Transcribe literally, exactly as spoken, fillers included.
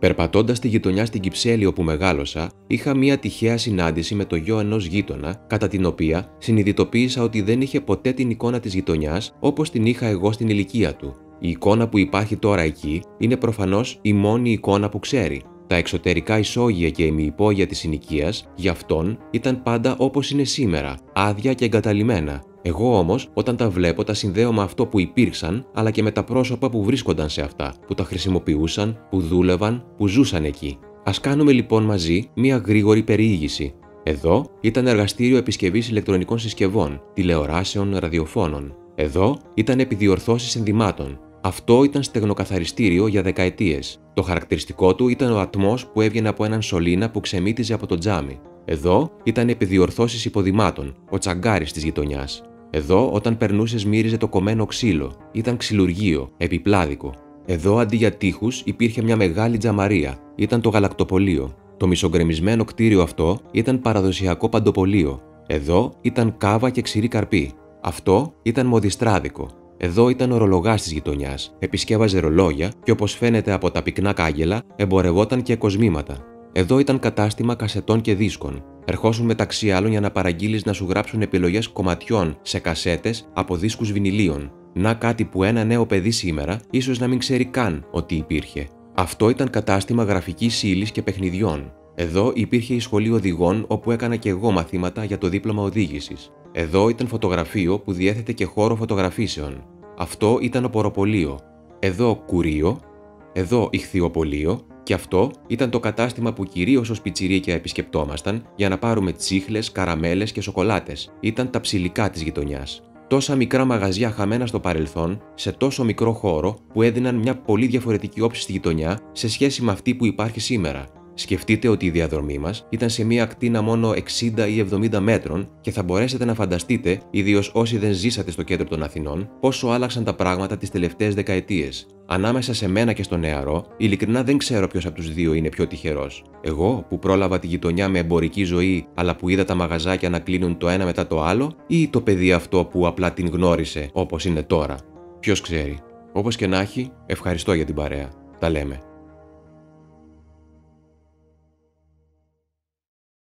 Περπατώντας στη γειτονιά στην Κυψέλη όπου μεγάλωσα, είχα μία τυχαία συνάντηση με το γιο ενός γείτονα, κατά την οποία συνειδητοποίησα ότι δεν είχε ποτέ την εικόνα της γειτονιάς όπως την είχα εγώ στην ηλικία του. Η εικόνα που υπάρχει τώρα εκεί είναι προφανώς η μόνη εικόνα που ξέρει. Τα εξωτερικά ισόγεια και ημιυπόγεια της συνοικίας για αυτόν ήταν πάντα όπως είναι σήμερα, άδεια και εγκαταλειμμένα. Εγώ όμως, όταν τα βλέπω, τα συνδέω με αυτό που υπήρξαν, αλλά και με τα πρόσωπα που βρίσκονταν σε αυτά, που τα χρησιμοποιούσαν, που δούλευαν, που ζούσαν εκεί. Ας κάνουμε λοιπόν μαζί μία γρήγορη περιήγηση. Εδώ ήταν εργαστήριο επισκευής ηλεκτρονικών συσκευών, τηλεοράσεων, ραδιοφώνων. Εδώ ήταν επιδιορθώσεις ενδυμάτων. Αυτό ήταν στεγνοκαθαριστήριο για δεκαετίες. Το χαρακτηριστικό του ήταν ο ατμός που έβγαινε από έναν σωλήνα που ξεμύτιζε από το τζάμι. Εδώ ήταν επιδιορθώσεις υποδημάτων, ο τσαγκάρης της γειτονιάς. Εδώ, όταν περνούσες, μύριζε το κομμένο ξύλο. Ήταν ξυλουργείο, επιπλάδικο. Εδώ, αντί για τοίχους, υπήρχε μια μεγάλη τζαμαρία. Ήταν το γαλακτοπωλείο. Το μισογκρεμισμένο κτίριο αυτό ήταν παραδοσιακό παντοπωλείο. Εδώ ήταν κάβα και ξηρή καρπή. Αυτό ήταν μοδιστράδικο. Εδώ ήταν ο ορολογάς της γειτονιάς. Επισκεύαζε ρολόγια και, όπως φαίνεται από τα πυκνά κάγκελα, εμπορευόταν και κοσμήματα. Εδώ ήταν κατάστημα κασετών και δίσκων. Ερχόσουν μεταξύ άλλων για να παραγγείλεις να σου γράψουν επιλογές κομματιών σε κασέτες από δίσκους βινιλίων. Να κάτι που ένα νέο παιδί σήμερα ίσως να μην ξέρει καν ότι υπήρχε. Αυτό ήταν κατάστημα γραφικής ύλης και παιχνιδιών. Εδώ υπήρχε η σχολή οδηγών όπου έκανα και εγώ μαθήματα για το δίπλωμα οδήγησης. Εδώ ήταν φωτογραφείο που διέθετε και χώρο φωτογραφίσεων. Αυτό ήταν οποροπωλείο. Εδώ κουρείο. Εδώ ηχθειοπωλείο. Και αυτό ήταν το κατάστημα που κυρίως ως πιτσιρίκια επισκεπτόμασταν για να πάρουμε τσίχλες, καραμέλες και σοκολάτες. Ήταν τα ψηλικά της γειτονιάς. Τόσα μικρά μαγαζιά χαμένα στο παρελθόν, σε τόσο μικρό χώρο που έδιναν μια πολύ διαφορετική όψη στη γειτονιά σε σχέση με αυτή που υπάρχει σήμερα. Σκεφτείτε ότι η διαδρομή μας ήταν σε μια ακτίνα μόνο εξήντα ή εβδομήντα μέτρων και θα μπορέσετε να φανταστείτε, ιδίως όσοι δεν ζήσατε στο κέντρο των Αθηνών, πόσο άλλαξαν τα πράγματα τις τελευταίες δεκαετίες. Ανάμεσα σε μένα και στο νεαρό, ειλικρινά δεν ξέρω ποιος από τους δύο είναι πιο τυχερός. Εγώ που πρόλαβα τη γειτονιά με εμπορική ζωή, αλλά που είδα τα μαγαζάκια να κλείνουν το ένα μετά το άλλο, ή το παιδί αυτό που απλά την γνώρισε όπως είναι τώρα. Ποιος ξέρει. Όπως και να έχει, ευχαριστώ για την παρέα. Τα λέμε.